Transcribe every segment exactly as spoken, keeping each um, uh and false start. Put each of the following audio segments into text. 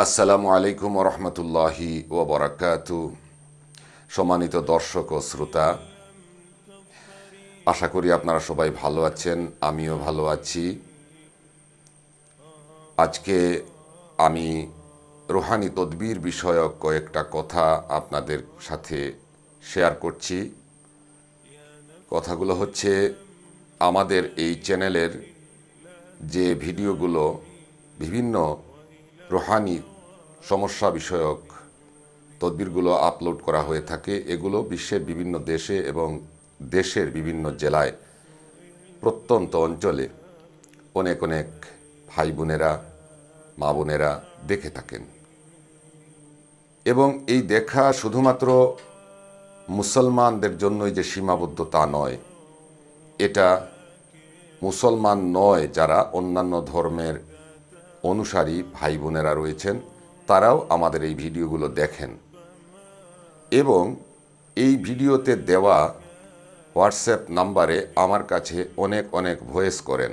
আসসালামু আলাইকুম রহমতুল্লাহি ও বারাকাতু। সম্মানিত দর্শক ও শ্রোতা, আশা করি আপনারা সবাই ভালো আছেন, আমিও ভালো আছি। আজকে আমি রুহানি তদবির বিষয়ক কয়েকটা কথা আপনাদের সাথে শেয়ার করছি। কথাগুলো হচ্ছে, আমাদের এই চ্যানেলের যে ভিডিওগুলো বিভিন্ন রুহানি সমস্যা বিষয়ক তদবিরগুলো আপলোড করা হয়ে থাকে, এগুলো বিশ্বের বিভিন্ন দেশে এবং দেশের বিভিন্ন জেলায় প্রত্যন্ত অঞ্চলে অনেক অনেক ভাই বোনেরা, মা বোনেরা দেখে থাকেন। এবং এই দেখা শুধুমাত্র মুসলমানদের জন্যই যে সীমাবদ্ধ তা নয়, এটা মুসলমান নয় যারা অন্যান্য ধর্মের অনুসারী ভাই বোনেরা রয়েছেন, তারাও আমাদের এই ভিডিওগুলো দেখেন এবং এই ভিডিওতে দেওয়া হোয়াটসঅ্যাপ নাম্বারে আমার কাছে অনেক অনেক ভয়েস করেন।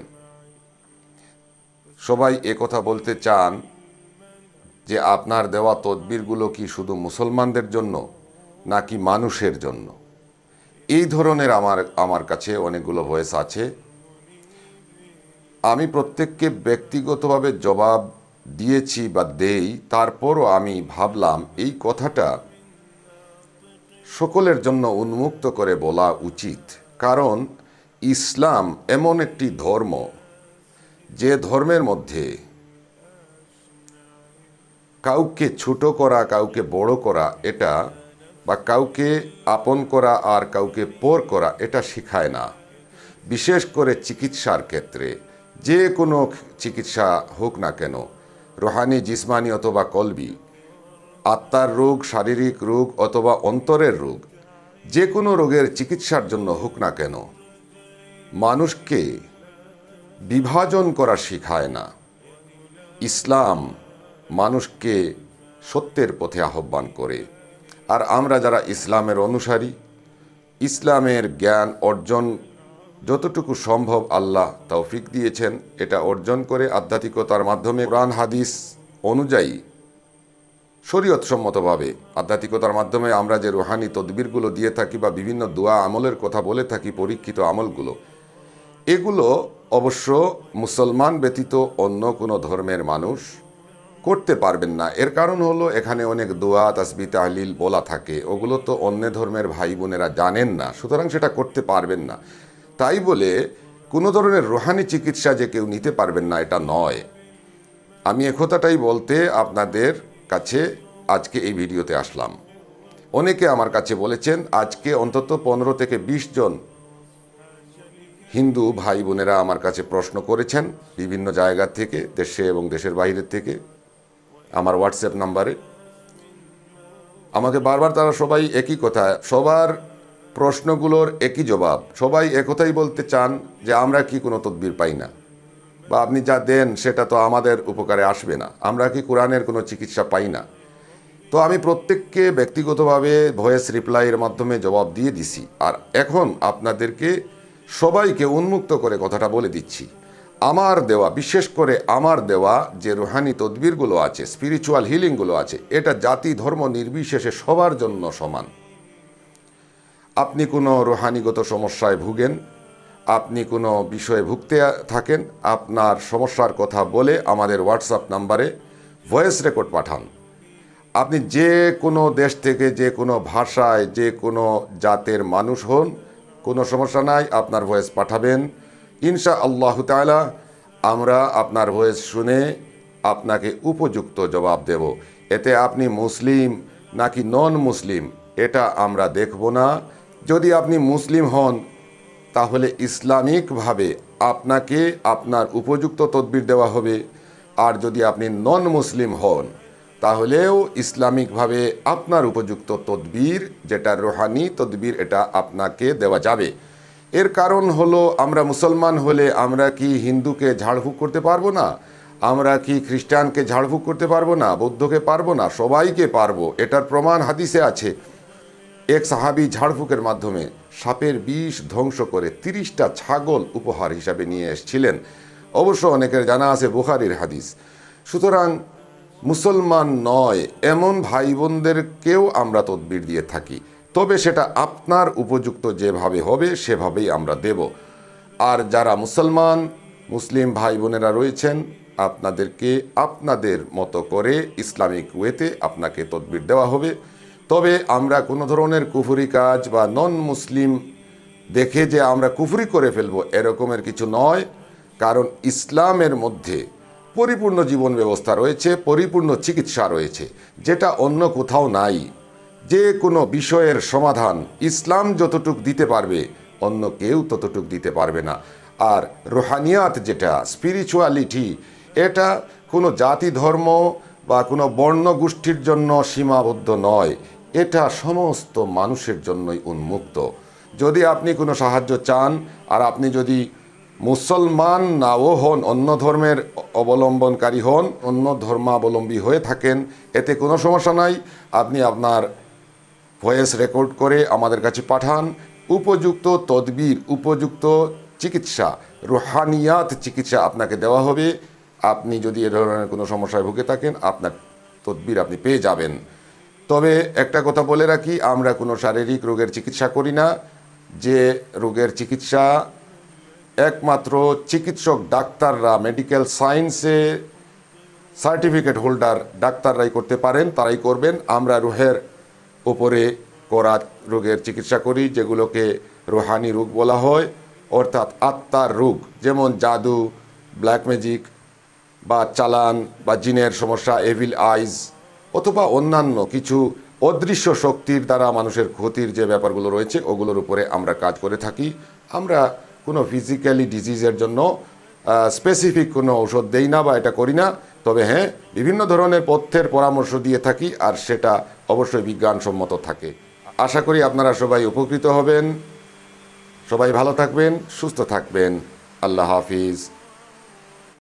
সবাই একথা বলতে চান যে আপনার দেওয়া তদবিরগুলো কি শুধু মুসলমানদের জন্য নাকি মানুষের জন্য। এই ধরনের আমার আমার কাছে অনেকগুলো ভয়েস আছে। আমি প্রত্যেককে ব্যক্তিগতভাবে জবাব দিয়েছি বা দেই, তারপরও আমি ভাবলাম এই কথাটা সকলের জন্য উন্মুক্ত করে বলা উচিত। কারণ ইসলাম এমন একটি ধর্ম, যে ধর্মের মধ্যে কাউকে ছোট করা, কাউকে বড় করা, এটা বা কাউকে আপন করা আর কাউকে পর করা, এটা শেখায় না। বিশেষ করে চিকিৎসার ক্ষেত্রে, যে কোনো চিকিৎসা হোক না কেন, রুহানি, জিসমানি অথবা কলবি, আত্মার রোগ, শারীরিক রোগ অথবা অন্তরের রোগ, যে কোনো রোগের চিকিৎসার জন্য হোক না কেন, মানুষকে বিভাজন করা শেখায় না। ইসলাম মানুষকে সত্যের পথে আহ্বান করে। আর আমরা যারা ইসলামের অনুসারী, ইসলামের জ্ঞান অর্জন যতটুকু সম্ভব আল্লাহ তৌফিক দিয়েছেন, এটা অর্জন করে আধ্যাত্মিকতার মাধ্যমে কোরআন হাদিস অনুযায়ী শরীয়ত সম্মতভাবে আধ্যাত্মিকতার মাধ্যমে আমরা যে রুহানি তদবিরগুলো দিয়ে থাকি বা বিভিন্ন দোয়া আমলের কথা বলে থাকি, পরীক্ষিত আমলগুলো, এগুলো অবশ্য মুসলমান ব্যতীত অন্য কোনো ধর্মের মানুষ করতে পারবেন না। এর কারণ হলো, এখানে অনেক দোয়া, তাসবিহ, তাহলিল বলা থাকে, ওগুলো তো অন্য ধর্মের ভাই বোনেরা জানেন না, সুতরাং সেটা করতে পারবেন না। তাই বলে কোনো ধরনের রুহানি চিকিৎসা যে কেউ নিতে পারবেন না, এটা নয়। আমি একথাটাই বলতে আপনাদের কাছে আজকে এই ভিডিওতে আসলাম। অনেকে আমার কাছে বলেছেন, আজকে অন্তত পনেরো থেকে বিশ জন হিন্দু ভাই বোনেরা আমার কাছে প্রশ্ন করেছেন বিভিন্ন জায়গা থেকে, দেশে এবং দেশের বাইরের থেকে, আমার হোয়াটসঅ্যাপ নাম্বারে। আমাকে বারবার তারা সবাই একই কথা, সবার প্রশ্নগুলোর একই জবাব। সবাই একথাই বলতে চান যে আমরা কি কোনো তদবির পাই না, বা আপনি যা দেন সেটা তো আমাদের উপকারে আসবে না, আমরা কি কোরআনের কোনো চিকিৎসা পাই না। তো আমি প্রত্যেককে ব্যক্তিগতভাবে ভয়েস রিপ্লাইয়ের মাধ্যমে জবাব দিয়ে দিছি। আর এখন আপনাদেরকে সবাইকে উন্মুক্ত করে কথাটা বলে দিচ্ছি। আমার দেওয়া, বিশেষ করে আমার দেওয়া যে রুহানি তদবিরগুলো আছে, স্পিরিচুয়াল হিলিংগুলো আছে, এটা জাতি ধর্ম নির্বিশেষে সবার জন্য সমান। আপনি কোনো রুহানিগত সমস্যায় ভুগেন, আপনি কোনো বিষয়ে ভুগতে থাকেন, আপনার সমস্যার কথা বলে আমাদের হোয়াটসঅ্যাপ নাম্বারে ভয়েস রেকর্ড পাঠান। আপনি যে কোনো দেশ থেকে, যে কোনো ভাষায়, যে কোনো জাতের মানুষ হন, কোনো সমস্যা নাই, আপনার ভয়েস পাঠাবেন। ইনশা আল্লাহ তাআলা আমরা আপনার ভয়েস শুনে আপনাকে উপযুক্ত জবাব দেব। এতে আপনি মুসলিম নাকি নন মুসলিম এটা আমরা দেখব না। যদি আপনি মুসলিম হন, তাহলে ইসলামিকভাবে আপনাকে আপনার উপযুক্ত তদবির দেওয়া হবে। আর যদি আপনি নন মুসলিম হন, তাহলেও ইসলামিকভাবে আপনার উপযুক্ত তদবির, যেটা রুহানি তদবির, এটা আপনাকে দেওয়া যাবে। এর কারণ হলো, আমরা মুসলমান হলে আমরা কি হিন্দুকে ঝাড়ফুঁক করতে পারবো না? আমরা কি খ্রিস্টানকে ঝাড়ফুঁক করতে পারবো না? বৌদ্ধকে পারবো না? সবাইকে পারবো। এটার প্রমাণ হাদিসে আছে। এক সাহাবী ঝাড়ফুঁকের মাধ্যমে সাপের বিষ ধ্বংস করে তিরিশটা ছাগল উপহার হিসাবে নিয়ে এসেছিলেন। অবশ্য অনেকের জানা আছে বুখারীর হাদিস। সুতরাং মুসলমান নয় এমন ভাই বোনদেরকেও আমরা তদবির দিয়ে থাকি, তবে সেটা আপনার উপযুক্ত যেভাবে হবে সেভাবেই আমরা দেব। আর যারা মুসলমান মুসলিম ভাই বোনেরা রয়েছেন, আপনাদেরকে আপনাদের মতো করে ইসলামিক ওয়েতে আপনাকে তদবির দেওয়া হবে। তবে আমরা কোনো ধরনের কুফরি কাজ বা নন মুসলিম দেখে যে আমরা কুফরি করে ফেলবো এরকমের কিছু নয়, কারণ ইসলামের মধ্যে পরিপূর্ণ জীবন ব্যবস্থা রয়েছে, পরিপূর্ণ চিকিৎসা রয়েছে, যেটা অন্য কোথাও নাই। যে কোনো বিষয়ের সমাধান ইসলাম যতটুক দিতে পারবে অন্য কেউ ততটুক দিতে পারবে না। আর রুহানিয়াত যেটা স্পিরিচুয়ালিটি, এটা কোনো জাতি ধর্ম বা কোনো বর্ণ গোষ্ঠীর জন্য সীমাবদ্ধ নয়, এটা সমস্ত মানুষের জন্যই উন্মুক্ত। যদি আপনি কোনো সাহায্য চান আর আপনি যদি মুসলমান নাও হন, অন্য ধর্মের অবলম্বনকারী হন, অন্য ধর্মাবলম্বী হয়ে থাকেন, এতে কোনো সমস্যা নাই। আপনি আপনার ভয়েস রেকর্ড করে আমাদের কাছে পাঠান। উপযুক্ত তদবির, উপযুক্ত চিকিৎসা, রুহানিয়াত চিকিৎসা আপনাকে দেওয়া হবে। আপনি যদি এ ধরনের কোনো সমস্যায় ভুগে থাকেন, আপনার তদবির আপনি পেয়ে যাবেন। তবে একটা কথা বলে রাখি, আমরা কোনো শারীরিক রোগের চিকিৎসা করি না। যে রোগের চিকিৎসা একমাত্র চিকিৎসক ডাক্তাররা, মেডিকেল সায়েন্সে সার্টিফিকেট হোল্ডার ডাক্তাররাই করতে পারেন, তারাই করবেন। আমরা রুহের উপরে করা রোগের চিকিৎসা করি, যেগুলোকে রুহানি রোগ বলা হয়, অর্থাৎ আত্মার রোগ, যেমন জাদু, ব্ল্যাক ম্যাজিক বা চালান বা জিনের সমস্যা, এভিল আইজ, অথবা অন্যান্য কিছু অদৃশ্য শক্তির দ্বারা মানুষের ক্ষতির যে ব্যাপারগুলো রয়েছে ওগুলোর উপরে আমরা কাজ করে থাকি। আমরা কোনো ফিজিক্যালি ডিজিজের জন্য স্পেসিফিক কোনো ঔষধ দেই না বা এটা করি না। তবে হ্যাঁ, বিভিন্ন ধরনের পথ্যের পরামর্শ দিয়ে থাকি, আর সেটা অবশ্যই বিজ্ঞানসম্মত থাকে। আশা করি আপনারা সবাই উপকৃত হবেন। সবাই ভালো থাকবেন, সুস্থ থাকবেন। আল্লাহ হাফিজ।